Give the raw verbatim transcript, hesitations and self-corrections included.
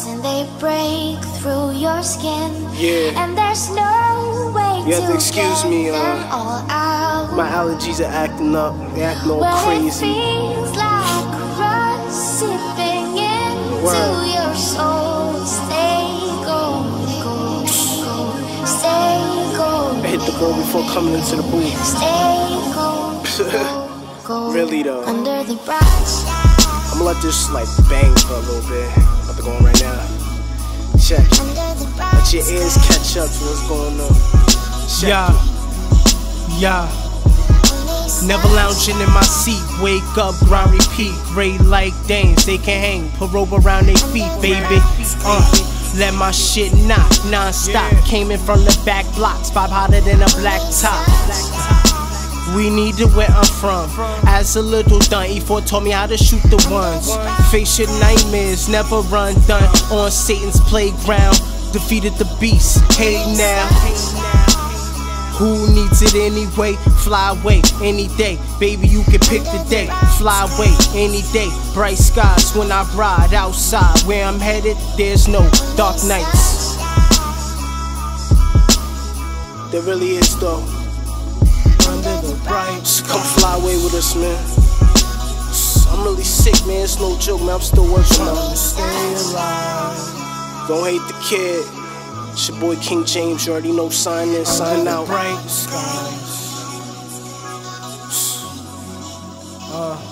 glass and they break through your skin. Yeah. And there's no way You have to to excuse get me, uh, them all out. My allergies are acting up, they acting all Well, crazy. it feels like rust sipping into Word. your soul. Stay gold, gold, gold. Stay gold. I hit the goal before coming into the booth. Stay gold, gold, gold. Really though. Under the brush. I'ma let this like bang for a little bit. About to go on right now. Check. Let your ears catch up to what's going on. Check. Yeah, yeah. Never lounging in my seat. Wake up, grind, repeat. Gray like dames, they can hang. Put rope around their feet, baby. Uh, let my shit knock non-stop. Came in from the back blocks, vibe hotter than a black top. We need it where I'm from. As a little done, E four taught me how to shoot the ones. Face your nightmares, never run done. On Satan's playground, defeated the beast. Hey now, who needs it anyway? Fly away any day, baby, you can pick the day. Fly away any day, bright skies when I ride outside. Where I'm headed, there's no dark nights. There really is though. Under the bright Just come fly away with us, man. I'm really sick, man, it's no joke, man, I'm still working on it. stay alive. Don't hate the kid. It's your boy King James, you already know, sign in, sign out. Bright skies. Uh.